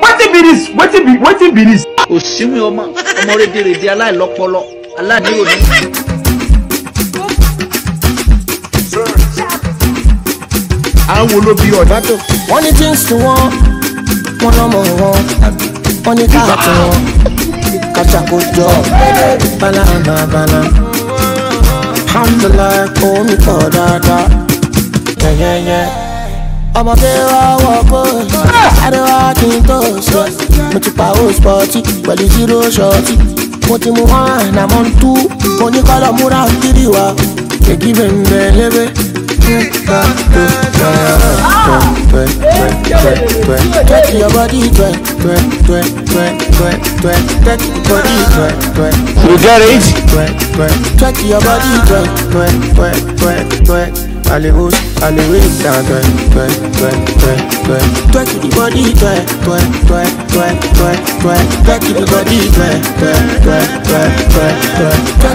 Wetin be this? Òsínwé ọmọ rédèrèdè aláìlọ́pọlọ aláìníròní. Àwọn wo ló bí ọ̀dá tó? Wọ́n ní things tí wọ́n lọ́mọ wọn, wọ́n ní káàtó wọn, kàtàkó jọ, bala. Alhamdulillah kò mí pọ̀ dáadáa, yẹ́yẹ́yẹ́. Ọmọdé wa wọ́pọ̀, àdéhùn kí n tó sọ. Mo ti pa ó spọ́tì pẹ̀lú zero ṣọ́ọ̀tì. Mo ti mú one àmọ́ two, mo ní kọ́lọ̀ múra kiri wa. Èkì bẹ̀rẹ̀ lébè. Take your body, twerk. Take your body, twerk. You get it? Take your body, twerk. Hollywood, down, twerk. Take your body, twerk. Take your body, twerk.